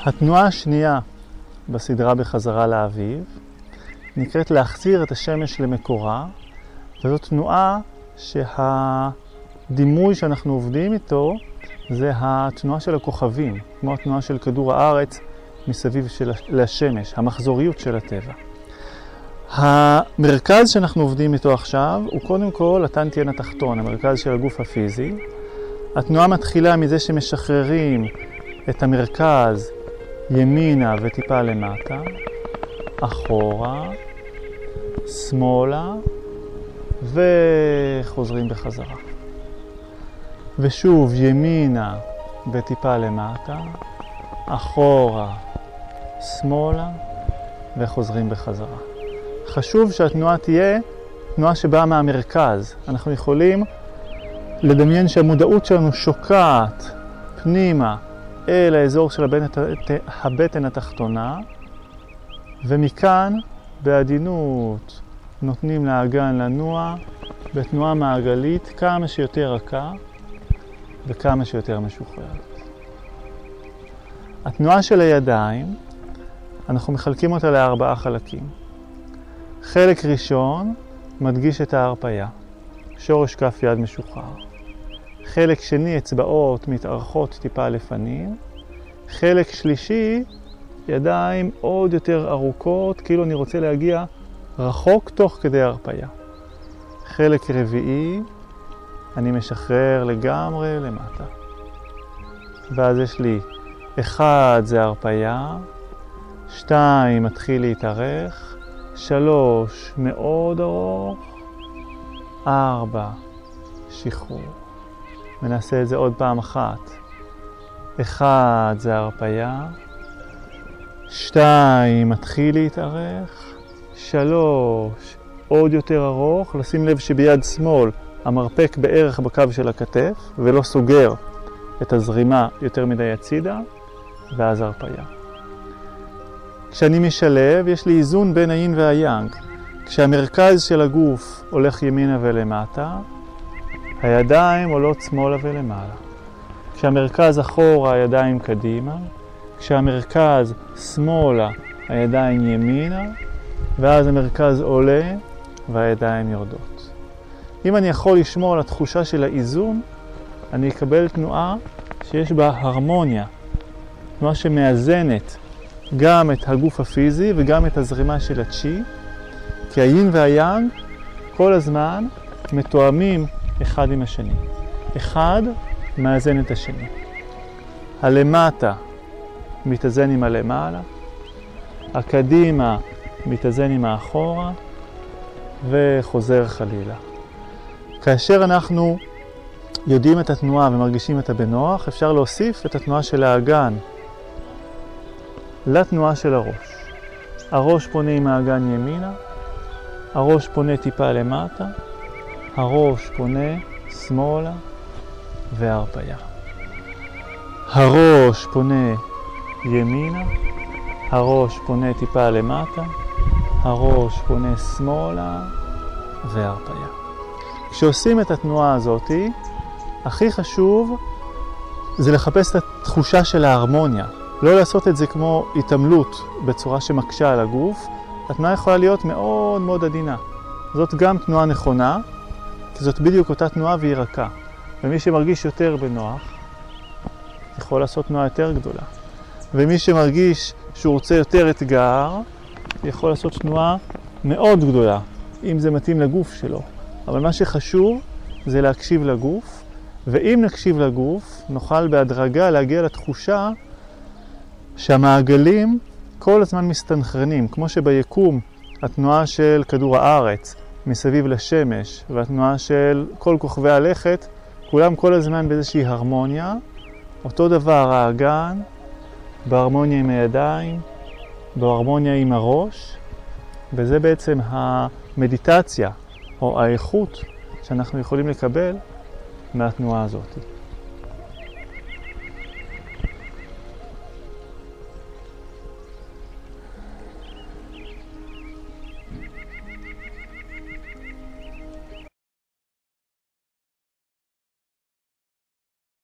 התנועה השנייה בסדרה בחזרה לאביב נקראת להחזיר את השמש למקורה, וזו תנועה שהדימוי שאנחנו עובדים איתו זה התנועה של הכוכבים, כמו התנועה של כדור הארץ מסביב לשמש, המחזוריות של הטבע. המרכז שאנחנו עובדים איתו עכשיו הוא קודם כל הטנטיין התחתון, המרכז של הגוף הפיזי. התנועה מתחילה מזה שמשחררים את המרכז ימינה וטיפה למטה, אחורה, שמאלה, וחוזרים בחזרה. ושוב ימינה וטיפה למטה, אחורה, שמאלה, וחוזרים בחזרה. חשוב שהתנועה תהיה תנועה שבאה מהמרכז. אנחנו יכולים לדמיין שהמודעות שלנו שוקעת פנימה אל האזור של הבטן התחתונה, ומכאן בעדינות נותנים לאגן לנוע בתנועה מעגלית כמה שיותר רכה וכמה שיותר משוחררת. התנועה של הידיים, אנחנו מחלקים אותה לארבעה חלקים. חלק ראשון מדגיש את ההרפיה, שורש כף יד משוחרר. חלק שני, אצבעות מתארכות טיפה לפנים. חלק שלישי, ידיים עוד יותר ארוכות, כאילו אני רוצה להגיע רחוק תוך כדי הרפיה. חלק רביעי, אני משחרר לגמרי למטה. ואז יש לי 1 זה הרפיה, 2 מתחיל להתארך, 3 מאוד ארוך, 4 שחרור. ונעשה את זה עוד פעם אחת. 1 זה הרפיה, 2 מתחיל להתארך, 3 עוד יותר ארוך. לשים לב שביד שמאל המרפק בערך בקו של הכתף ולא סוגר את הזרימה יותר מדי הצידה, ואז הרפיה. כשאני משלב יש לי איזון בין היין והיאנג. כשהמרכז של הגוף הולך ימינה ולמטה, הידיים עולות שמאלה ולמעלה. כשהמרכז אחורה, הידיים קדימה. כשהמרכז שמאלה, הידיים ימינה. ואז המרכז עולה והידיים יורדות. אם אני יכול לשמור על התחושה של האיזון, אני אקבל תנועה שיש בה הרמוניה. תנועה שמאזנת גם את הגוף הפיזי וגם את הזרימה של הצ'י. כי היין והיאנג כל הזמן מתואמים אחד עם השני. אחד מאזן את השני. הלמטה מתאזן עם הלמעלה, הקדימה מתאזן עם האחורה, וחוזר חלילה. כאשר אנחנו יודעים את התנועה ומרגישים את הבנוח, אפשר להוסיף את התנועה של האגן לתנועה של הראש. הראש פונה עם האגן ימינה, הראש פונה טיפה למטה, הראש פונה שמאלה והרפיה. הראש פונה ימינה, הראש פונה טיפה למטה, הראש פונה שמאלה והרפיה. כשעושים את התנועה הזאת, הכי חשוב זה לחפש את התחושה של ההרמוניה. לא לעשות את זה כמו התעמלות בצורה שמקשה על הגוף. התנועה יכולה להיות מאוד מאוד עדינה. זאת גם תנועה נכונה, כי זאת בדיוק אותה תנועה והיא רכה. ומי שמרגיש יותר בנוח, יכול לעשות תנועה יותר גדולה. ומי שמרגיש שהוא רוצה יותר אתגר, יכול לעשות תנועה מאוד גדולה, אם זה מתאים לגוף שלו. אבל מה שחשוב זה להקשיב לגוף, ואם נקשיב לגוף, נוכל בהדרגה להגיע לתחושה שהמעגלים כל הזמן מסתנכרנים, כמו שביקום התנועה של כדור הארץ מסביב לשמש והתנועה של כל כוכבי הלכת, כולם כל הזמן באיזושהי הרמוניה. אותו דבר האגן, בהרמוניה עם הידיים, בהרמוניה עם הראש, וזה בעצם המדיטציה או האיכות שאנחנו יכולים לקבל מהתנועה הזאת.